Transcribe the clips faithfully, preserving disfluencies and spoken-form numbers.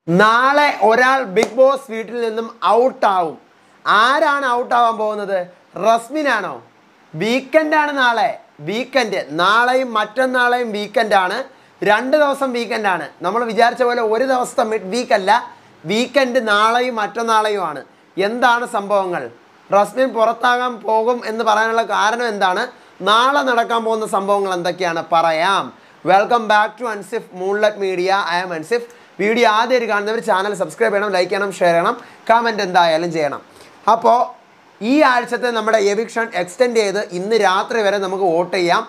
നാളെ ഒരാൾ big boss വീട്ടിൽ നിന്നും ഔട്ടാവും. ആരാണ് ഔട്ടാവാൻ പോകുന്നത്? റസ്മിനാണോ? വീക്കെൻഡാണ് നാളെ. വീക്കെൻഡ് നാളെയും മറ്റന്നാളെയും വീക്കെൻഡാണ്. രണ്ട് ദിവസം വീക്കെൻഡാണ്. നമ്മൾ വിചാരിച്ച പോലെ ഒരു ദിവസത്തെ മിഡ് വീക്കല്ല, വീക്കെൻഡ് നാളെയും മറ്റന്നാളെയുമാണ്. എന്താണ് സംഭവങ്ങൾ? റസ്മിൻ പുറത്താകാൻ പോകും എന്ന് പറയാനുള്ള കാരണം എന്താണ്? നാളെ നടക്കാൻ പോകുന്ന സംഭവങ്ങൾ എന്തൊക്കെയാണ് പറയാം. Welcome back to Ansif moonlight media. I am Ansif. Video ആദ്യമായിട്ട് കാണുന്നവർ ചാനൽ സബ്സ്ക്രൈബ് ചെയ്യണം, ലൈക്ക് ചെയ്യണം, ഷെയർ ചെയ്യണം, കമൻറ്റ് എന്തായാലും ചെയ്യണം. അപ്പോൾ ഈ ആഴ്ചത്തെ നമ്മുടെ എവിക്ഷൻ എക്സ്റ്റെൻഡ് ചെയ്ത് ഇന്ന് രാത്രി വരെ നമുക്ക് വോട്ട് ചെയ്യാം.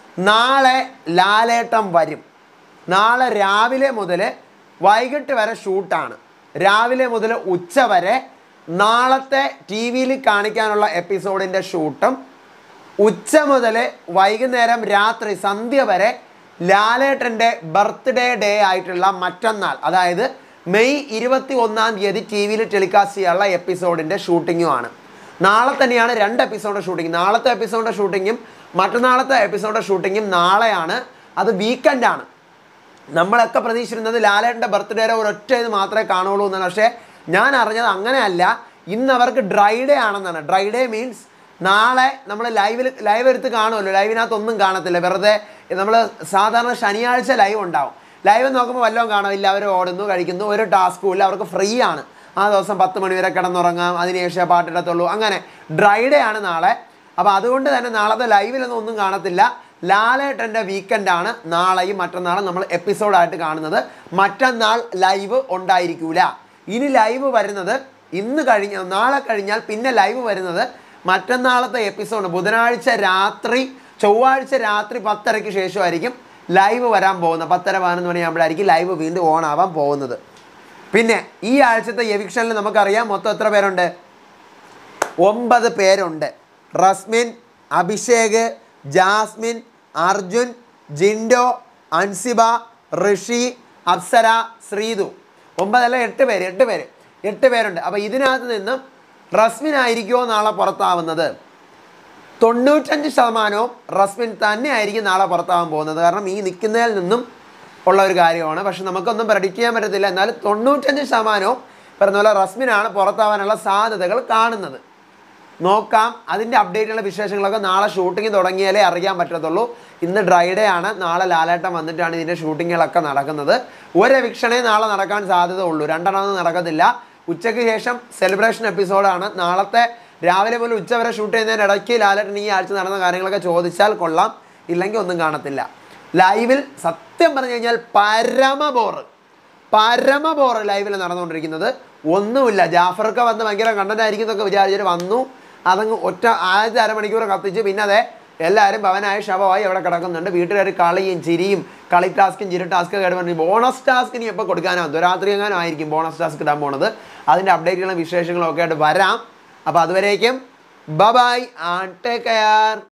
നാളെ ലാലേട്ടം വരും. നാളെ രാവിലെ മുതൽ വൈകിട്ട് വരെ ഷൂട്ടാണ്. രാവിലെ മുതൽ ഉച്ച വരെ നാളത്തെ ടി വിയിൽ കാണിക്കാനുള്ള എപ്പിസോഡിൻ്റെ ഷൂട്ടും, ഉച്ച മുതൽ വൈകുന്നേരം രാത്രി സന്ധ്യ വരെ ലാലേട്ടൻ്റെ ബർത്ത്ഡേ ഡേ ആയിട്ടുള്ള മറ്റന്നാൾ, അതായത് മെയ് ഇരുപത്തി ഒന്നാം തീയതി ടി വിയിൽ ടെലികാസ്റ്റ് ചെയ്യാനുള്ള എപ്പിസോഡിൻ്റെ ഷൂട്ടിങ്ങുമാണ്. നാളെ തന്നെയാണ് രണ്ട് എപ്പിസോഡ് ഷൂട്ടിങ്. നാളത്തെ എപ്പിസോഡിൻ്റെ ഷൂട്ടിങ്ങും മറ്റന്നാളത്തെ എപ്പിസോഡിൻ്റെ ഷൂട്ടിങ്ങും നാളെയാണ്. അത് വീക്കെൻഡാണ്. നമ്മളൊക്കെ പ്രതീക്ഷിച്ചിരുന്നത് ലാലേട്ടൻ്റെ ബർത്ത്ഡേയുടെ ഒരൊറ്റ ഇത് മാത്രമേ കാണുള്ളൂ എന്നാണ്. പക്ഷേ ഞാൻ അറിഞ്ഞത് അങ്ങനെയല്ല. ഇന്ന് അവർക്ക് ഡ്രൈ ഡേ ആണെന്നാണ്. ഡ്രൈ ഡേ മീൻസ് നാളെ നമ്മൾ ലൈവിൽ ലൈവ് എടുത്ത് കാണുമല്ലോ. ലൈവിനകത്തൊന്നും കാണത്തില്ല. വെറുതെ നമ്മൾ സാധാരണ ശനിയാഴ്ച ലൈവ് ഉണ്ടാവും. ലൈവ് നോക്കുമ്പോൾ വല്ലതും കാണുമില്ല. അവർ ഓടുന്നു, കഴിക്കുന്നു, ഒരു ടാസ്കും ഇല്ല. അവർക്ക് ഫ്രീ ആണ്. ആ ദിവസം പത്ത് മണി വരെ കിടന്നുറങ്ങാം, അതിനുശേഷം പാട്ടിടത്തുള്ളൂ. അങ്ങനെ ഡ്രൈ ഡേ ആണ് നാളെ. അപ്പോൾ അതുകൊണ്ട് തന്നെ നാളത്തെ ലൈവിലൊന്നും ഒന്നും കാണത്തില്ല. ലാലേട്ടൻ്റെ വീക്കെൻഡാണ് നാളെയും മറ്റന്നാളും നമ്മൾ എപ്പിസോഡായിട്ട് കാണുന്നത്. മറ്റന്നാൾ ലൈവ് ഉണ്ടായിരിക്കൂല. ഇനി ലൈവ് വരുന്നത് ഇന്ന് കഴിഞ്ഞ നാളെ കഴിഞ്ഞാൽ പിന്നെ ലൈവ് വരുന്നത് മറ്റന്നാളത്തെ എപ്പിസോഡ് ബുധനാഴ്ച രാത്രി, ചൊവ്വാഴ്ച രാത്രി പത്തരയ്ക്ക് ശേഷമായിരിക്കും ലൈവ് വരാൻ പോകുന്നത്. പത്തര പതിനൊന്ന് മണിയാകുമ്പോഴായിരിക്കും ലൈവ് വീണ്ടും ഓൺ ആവാൻ പോകുന്നത്. പിന്നെ ഈ ആഴ്ചത്തെ എവിക്ഷനിൽ നമുക്കറിയാം മൊത്തം എത്ര പേരുണ്ട്? ഒമ്പത് പേരുണ്ട്. റസ്മിൻ, അഭിഷേക്, ജാസ്മിൻ, അർജുൻ, ജിൻഡോ, അൻസിബ, ഋഷി, അപ്സര, ശ്രീതു. ഒമ്പതല്ല എട്ട് പേര് എട്ട് പേര് എട്ട് പേരുണ്ട്. അപ്പോൾ ഇതിനകത്ത് നിന്നും റസ്മിൻ ആയിരിക്കുമോ നാളെ പുറത്താവുന്നത്? തൊണ്ണൂറ്റഞ്ച് ശതമാനവും റസ്മിൻ തന്നെ ആയിരിക്കും നാളെ പുറത്താവാൻ പോകുന്നത്. കാരണം ഈ നിൽക്കുന്നതിൽ നിന്നും ഉള്ള ഒരു കാര്യമാണ്. പക്ഷെ നമുക്കൊന്നും പ്രെഡിക്റ്റ് ചെയ്യാൻ പറ്റത്തില്ല. എന്നാലും തൊണ്ണൂറ്റഞ്ച് ശതമാനവും പറഞ്ഞ പോലെ റസ്മിനാണ് പുറത്താവാനുള്ള സാധ്യതകൾ കാണുന്നത്. നോക്കാം. അതിൻ്റെ അപ്ഡേറ്റുള്ള വിശേഷങ്ങളൊക്കെ നാളെ ഷൂട്ടിങ് തുടങ്ങിയാലേ അറിയാൻ പറ്റത്തുള്ളൂ. ഇന്ന് ഡ്രൈ ഡേ ആണ്. നാളെ ലാലേട്ടം വന്നിട്ടാണ് ഇതിൻ്റെ ഷൂട്ടിങ്ങുകളൊക്കെ നടക്കുന്നത്. ഒരു എവിക്ഷനേ നാളെ നടക്കാൻ സാധ്യത ഉള്ളൂ. രണ്ടെണ്ണമൊന്നും നടക്കത്തില്ല. ഉച്ചയ്ക്ക് ശേഷം സെലിബ്രേഷൻ എപ്പിസോഡാണ്. നാളത്തെ രാവിലെ മുതൽ ഉച്ച വരെ ഷൂട്ട് ചെയ്യുന്നതിന് ഇടയ്ക്ക് ലാലേട്ടൻ ഈ ആഴ്ച നടന്ന കാര്യങ്ങളൊക്കെ ചോദിച്ചാൽ കൊള്ളാം. ഇല്ലെങ്കിൽ ഒന്നും കാണത്തില്ല. ലൈവിൽ സത്യം പറഞ്ഞു കഴിഞ്ഞാൽ പരമ ബോറ് പരമ ബോറ് ലൈവിൽ നടന്നുകൊണ്ടിരിക്കുന്നത്. ഒന്നുമില്ല. ജാഫർക്ക് വന്ന് ഭയങ്കര കണ്ടന്റ് ആയിരിക്കും എന്നൊക്കെ വിചാരിച്ചിട്ട് വന്നു. അതങ്ങ് ഒറ്റ ആദ്യത്തെ അരമണിക്കൂർ കത്തിച്ച് പിന്നെ അതെ എല്ലാവരും ഭവനായ ശവമായി അവിടെ കിടക്കുന്നുണ്ട്. വീട്ടിലൊരു കളിയും ചിരിയും, കളി ടാസ്കും ചിരി ടാസ്കൊക്കെ ആയിട്ട് പറഞ്ഞു. ബോണസ് ടാസ്ക് ഇനി എപ്പോൾ കൊടുക്കാനാണ്? രാത്രി എങ്ങാനും ആയിരിക്കും ബോണസ് ടാസ്ക് ഇടാൻ പോണത്. അതിൻ്റെ അപ്ഡേറ്റുകളും വിശേഷങ്ങളും ഒക്കെ ആയിട്ട് വരാം. അപ്പോൾ അതുവരേക്കും ബൈ ആൻഡ് ടേക്ക് കെയർ.